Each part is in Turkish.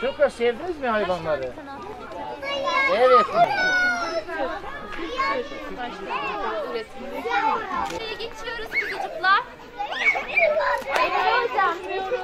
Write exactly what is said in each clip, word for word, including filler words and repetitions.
Çocuklar sevdiniz mi hayvanları? Evet. Buraya geçiyoruz kuzucuklar. Evet hocam.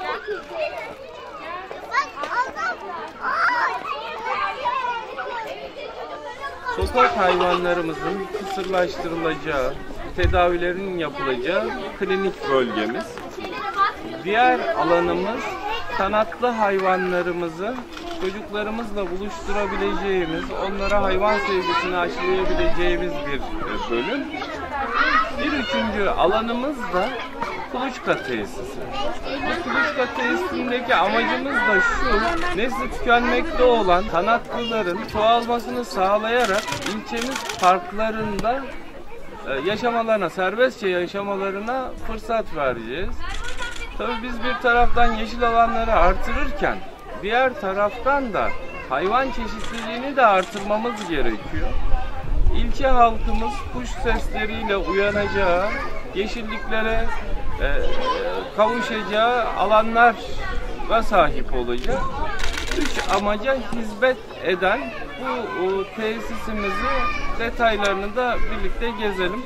Sokak hayvanlarımızın kısırlaştırılacağı, tedavilerin yapılacağı klinik bölgemiz. Diğer alanımız kanatlı hayvanlarımızı çocuklarımızla buluşturabileceğimiz, onlara hayvan sevgisini aşılayabileceğimiz bir bölüm. Bir üçüncü alanımız da kuluçka tesisi. Bu kuluçka tesisindeki amacımız da şu, nesli tükenmekte olan kanatlıların çoğalmasını sağlayarak ilçemiz parklarında yaşamalarına, serbestçe yaşamalarına fırsat vereceğiz. Tabii biz bir taraftan yeşil alanları artırırken diğer taraftan da hayvan çeşitliliğini de artırmamız gerekiyor. İlçe halkımız kuş sesleriyle uyanacağı, yeşilliklere e, kavuşacağı alanlara sahip olacak. Üç amaca hizmet eden bu o, tesisimizi detaylarını da birlikte gezelim.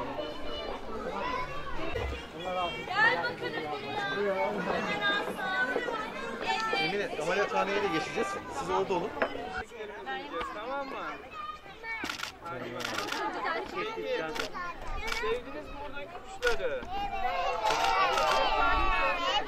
Emine, ameliyathaneye de geçeceğiz. Siz orada olun. Tamam mı? Sevdiniz mi buradaki kuşları?